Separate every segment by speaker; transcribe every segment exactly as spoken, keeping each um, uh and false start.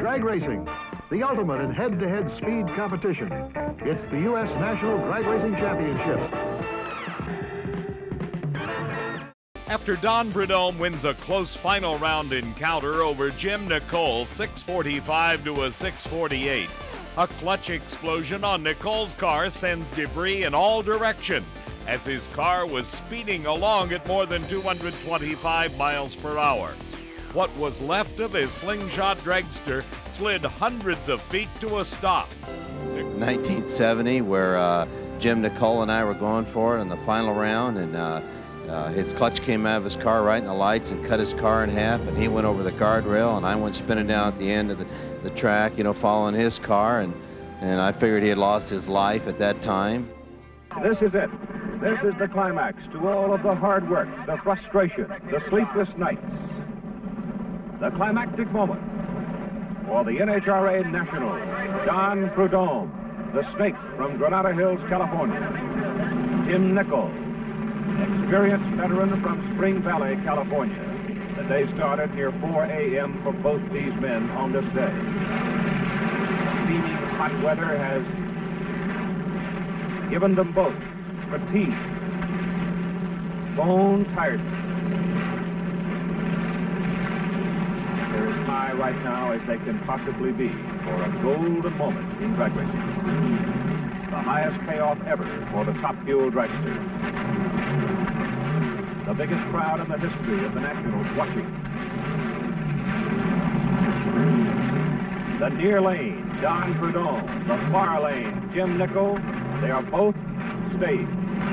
Speaker 1: drag racing, the ultimate in head-to-head speed competition. It's the U S National Drag Racing Championship.
Speaker 2: After Don Prudhomme wins a close final round encounter over Jim Nicoll, six forty-five to a six forty-eight, a clutch explosion on Nicoll's car sends debris in all directions as his car was speeding along at more than two hundred twenty-five miles per hour. What was left of his slingshot dragster slid hundreds of feet to a stop.
Speaker 3: nineteen seventy, where uh, Jim Nicoll and I were going for it in the final round, and uh, uh, his clutch came out of his car right in the lights and cut his car in half, and he went over the guardrail, and I went spinning down at the end of the, the track, you know, following his car, and, and I figured he had lost his life at that time.
Speaker 1: This is it. This is the climax to all of the hard work, the frustration, the sleepless nights. The climactic moment for the N H R A National, Don Prudhomme, the snake from Granada Hills, California. Jim Nicoll, experienced veteran from Spring Valley, California. The day started near four A M for both these men on this day. Steaming hot weather has given them both fatigue, bone tiredness. They're as high right now as they can possibly be for a golden moment in drag racing. The highest payoff ever for the Top Fuel dragster. The biggest crowd in the history of the Nationals watching. The near lane, Don Prudhomme. The far lane, Jim Nicoll. They are both staged.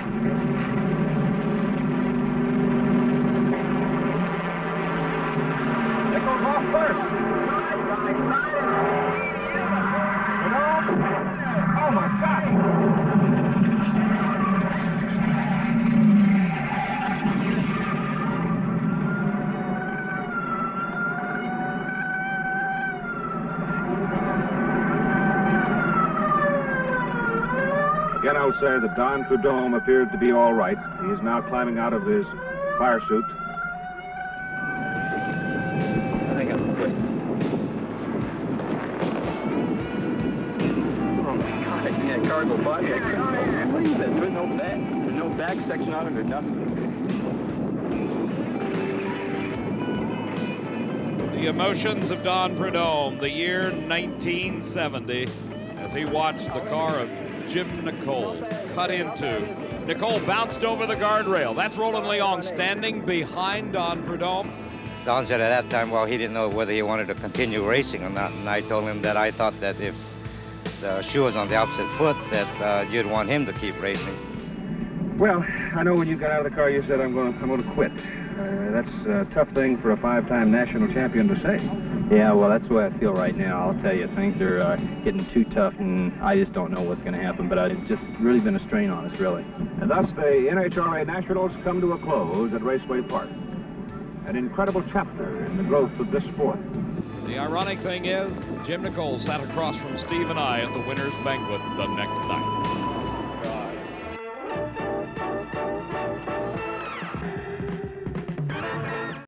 Speaker 1: Nicoll's off first. Oh my God. Again, I would say that Don Prudhomme appeared to be all right. He is now climbing out of his fire suit.
Speaker 4: I think I'm good. Oh my God, yeah, cargo body. I couldn't believe it. There's no back, there's no back section on it or nothing.
Speaker 2: The emotions of Don Prudhomme, the year nineteen seventy, as he watched the car of Jim Nicoll cut into. Nicoll bounced over the guardrail. That's Roland Leong standing behind Don Prudhomme.
Speaker 5: Don said at that time, well, he didn't know whether he wanted to continue racing or not, and I told him that I thought that if the shoe was on the opposite foot, that uh, you'd want him to keep racing.
Speaker 1: Well, I know when you got out of the car, you said, I'm going to, I'm going to quit. Uh, that's a tough thing for a five-time national champion to say.
Speaker 4: Yeah, well, that's the way I feel right now. I'll tell you, things are uh, getting too tough, and I just don't know what's going to happen, but uh, it's just really been a strain on us, really.
Speaker 1: And thus, the N H R A Nationals come to a close at Raceway Park. An incredible chapter in the growth of this sport.
Speaker 2: The ironic thing is, Jim Nicoll sat across from Steve and I at the winner's banquet the next night.